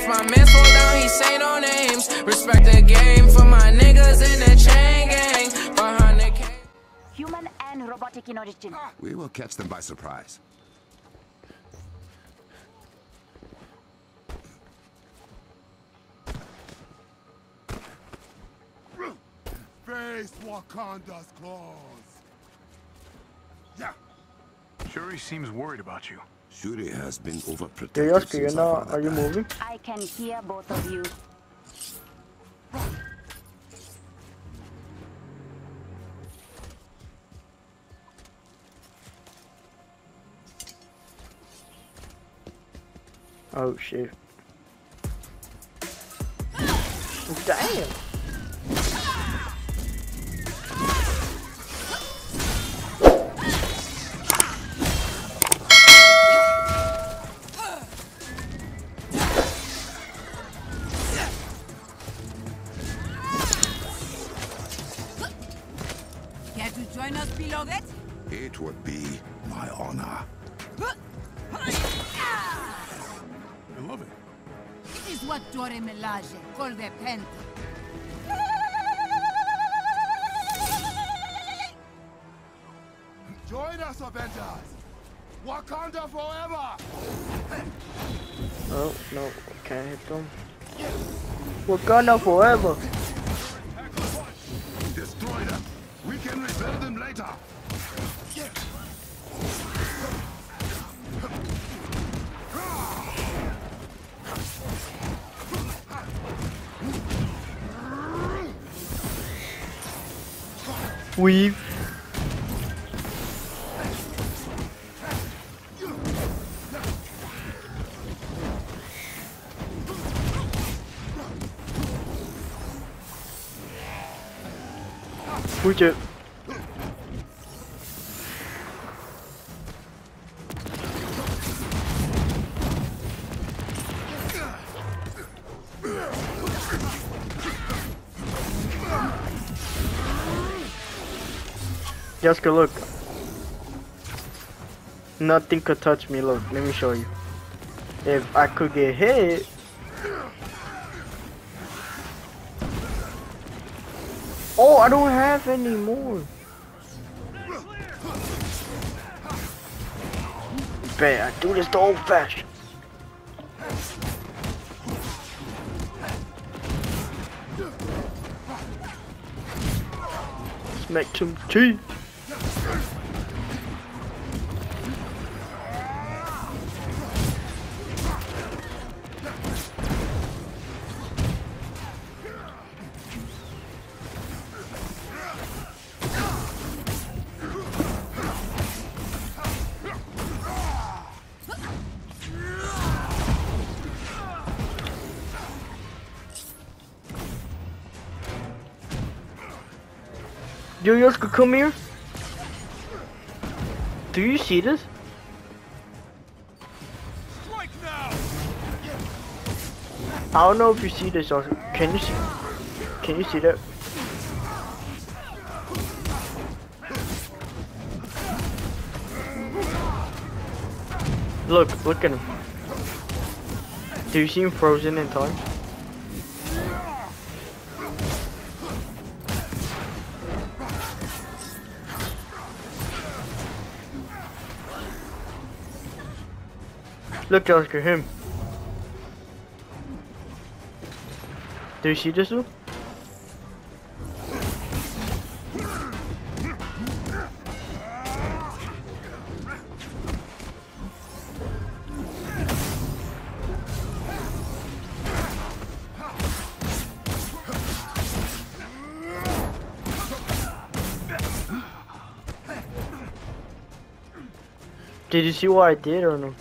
my man slow down, he say no names. Respect the game for my niggas in the chain gang. Behind the cage. Human and robotic in origin. We will catch them by surprise. Face Wakanda's claws. Yeah. Shuri seems worried about you. Shuri has been overprotective. Hey, Oscar, you're since our not. father Are you died. moving? I can hear both of you. Oh shit. Damn. Care to join us below that? It would be my honor. I love it. It is what Dore Melage call the Panther. Join us, Avengers! Wakanda forever! Oh no, can't hit them. Wakanda forever. Destroy them. We can rebuild them later. Weave. Push it. Jessica, look. Nothing could touch me. Look, let me show you. If I could get hit. Oh, I don't have any more. Bet I do this the old fashioned. Let's make some cheese. Yo, Yoska, come here. Do you see this? Strike now! I don't know if you see this, Yoska. Can you see? Can you see that? Look at him. Do you see him frozen in time? Look, Oscar, him. Do you see this one? Did you see what I did or no?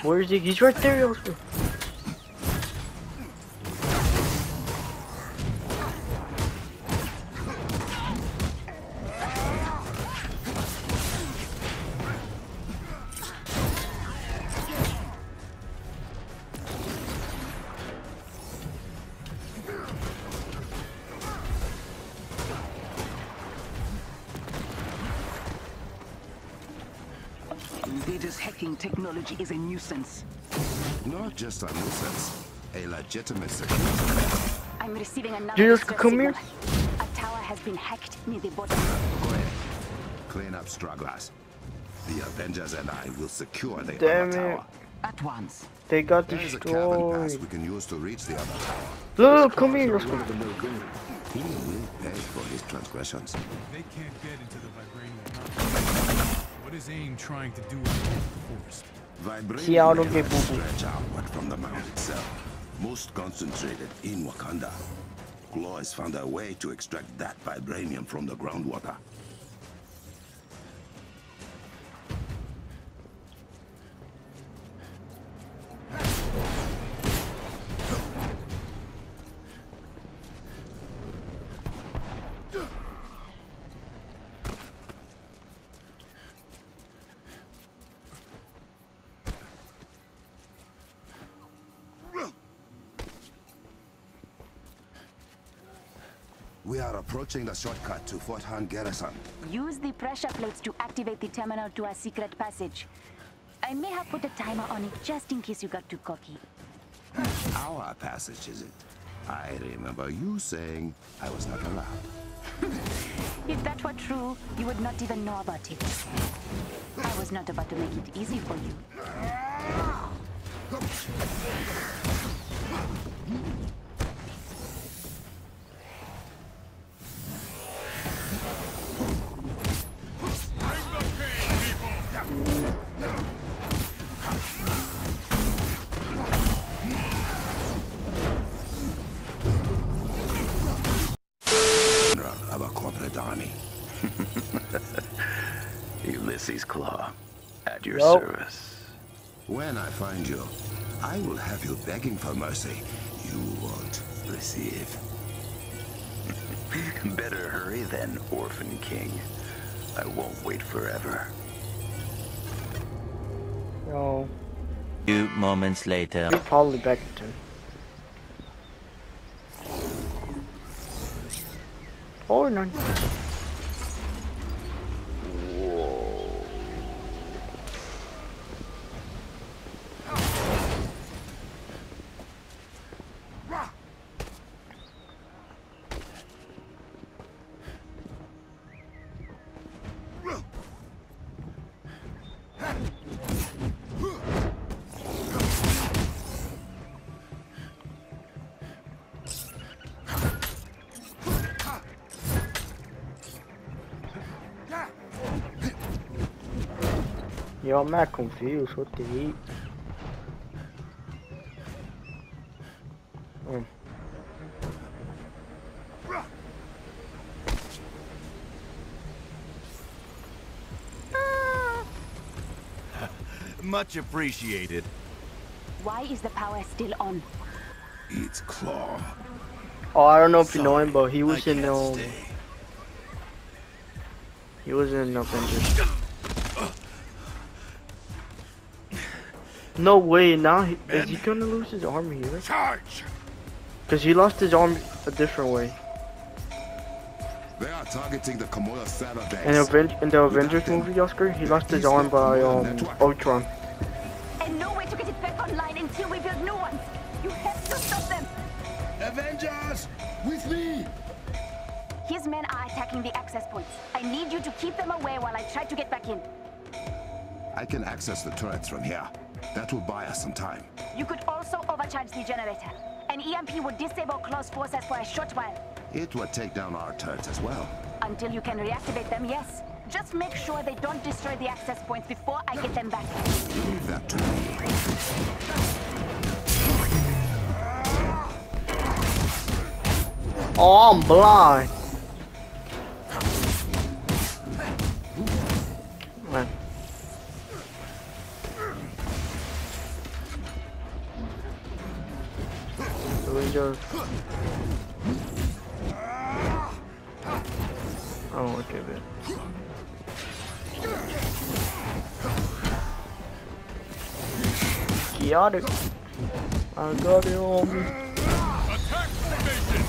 Where is he? He's right there, Oscar. Invaders' hacking technology is a nuisance. Not just a nuisance, a legitimate security threat. I'm receiving another Jesus, distress come signal. here. A tower has been hacked near the bottom. Go ahead. Clean up stragglers. The Avengers and I will secure the Damn other it. tower. At once. They got There is a cabin pass destroyed. we can use to reach the other tower. Look, come here, Oscar. He will pay for his transgressions. They can't get into the vibranium. What is AIM trying to do with the forest? Vibranium See, I don't may get not boo-boo. stretch outward from the mount itself. Most concentrated in Wakanda. Claw has found a way to extract that vibranium from the groundwater. We are approaching the shortcut to Fort Han Garrison. Use the pressure plates to activate the terminal to our secret passage. I may have put a timer on it just in case you got too cocky. Our passage, is it? I remember you saying I was not allowed. If that were true, you would not even know about it. I was not about to make it easy for you. Of a corporate army. Ulysses Claw, at your Nope. service. When I find you, I will have you begging for mercy you won't receive. Better hurry then, Orphan King. I won't wait forever. No. Few moments later. He's probably back to. Or none. Yo, I'm not confused. What the heat? Much appreciated. Why is the power still on? It's Claw. Oh, I don't know if you know him, but he I was in can't stay. he was in Avengers. No way, now is he gonna lose his arm here? Charge! Cause he lost his arm a different way. They are targeting the Komodo Saba base. In the Avengers movie, Oscar, he lost his arm by Ultron. And no way to get it back online until we build new ones. You have to stop them. Avengers! With me! His men are attacking the access points. I need you to keep them away while I try to get back in. I can access the turrets from here. That will buy us some time. You could also overcharge the generator. An EMP would disable close forces for a short while. It would take down our turrets as well. Until you can reactivate them, yes. Just make sure they don't destroy the access points before I get them back. Leave that to me. Oh, I'm blind. Man. Avengers. Oh, okay, man. Got it. I got it on me. Attack formation!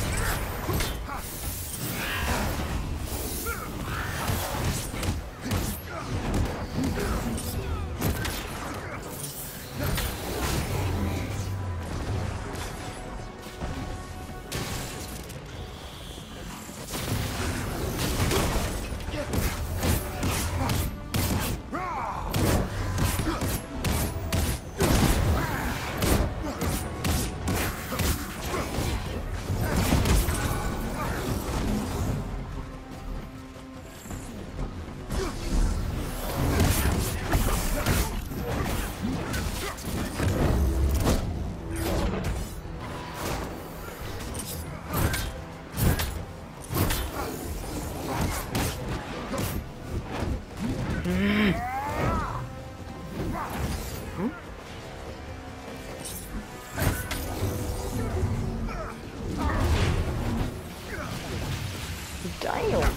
Damn.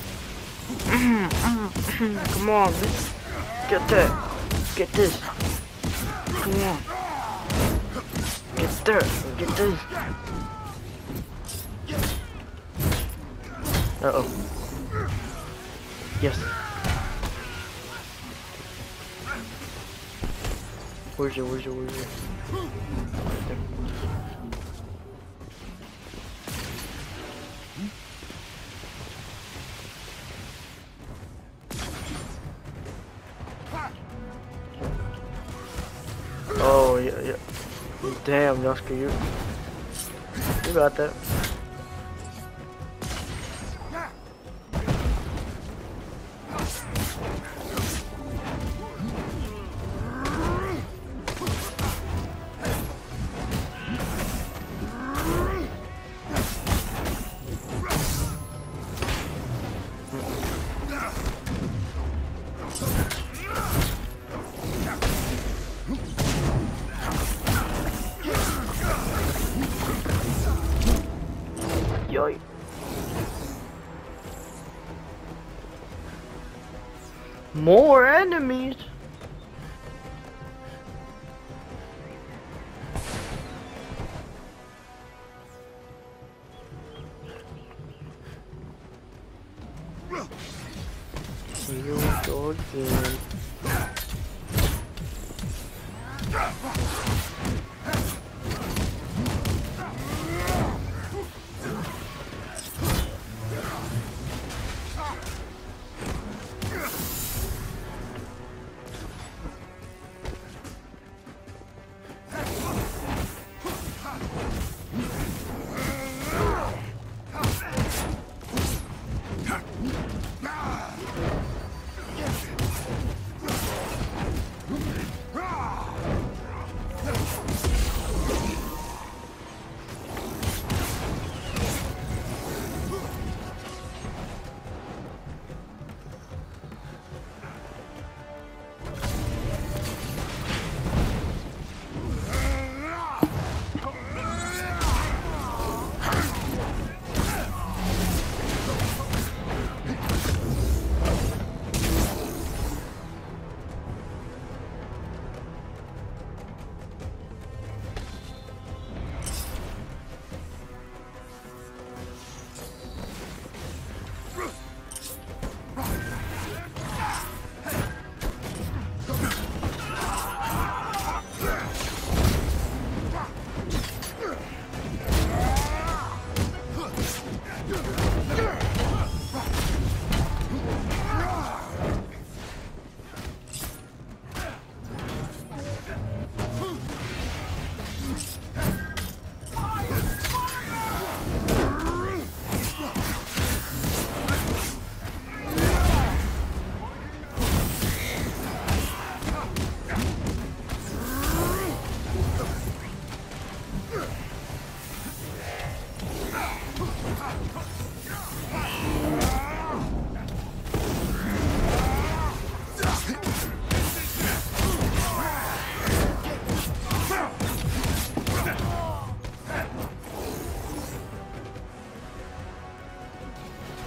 Come on, let's get that. Get this. Come on. Get that. Get this. Uh-oh. Yes. Where's it? Right there. Oh, yeah. Damn, Yosuke, you got that. Yoy. More enemies. Here we go again.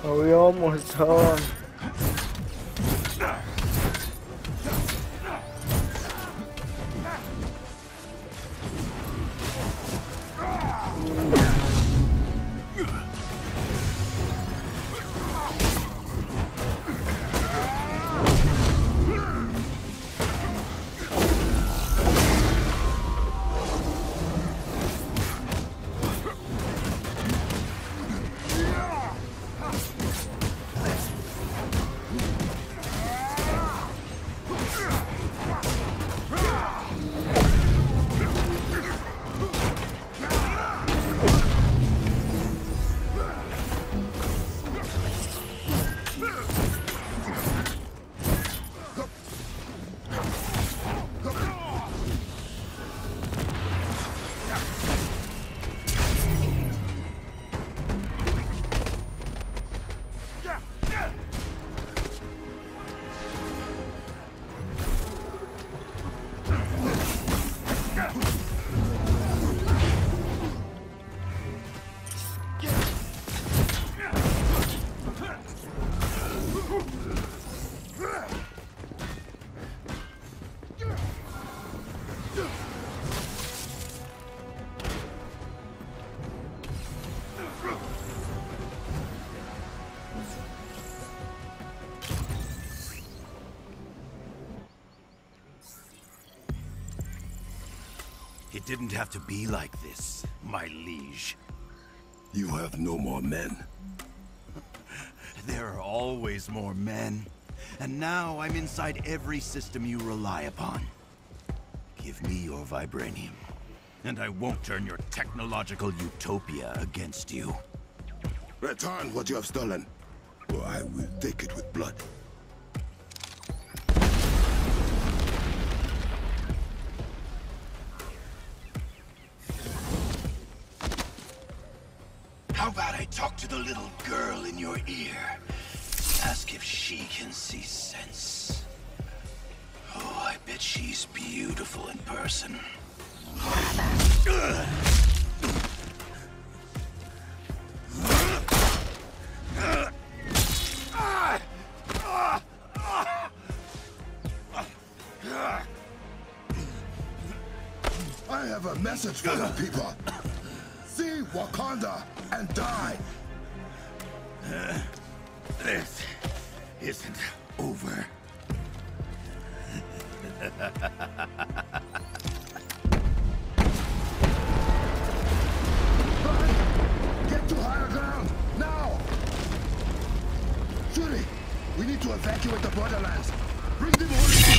Oh, we almost done. It didn't have to be like this, my liege. You have no more men. There are always more men. And now I'm inside every system you rely upon. Give me your vibranium, and I won't turn your technological utopia against you. Return what you have stolen, or I will take it with blood. How about I talk to the little girl in your ear? Ask if she can see sense. Oh, I bet she's beautiful in person. I have a message for the people. See Wakanda and die. This isn't over. Get to higher ground, now! Shuri, we need to evacuate the borderlands. Bring them all in.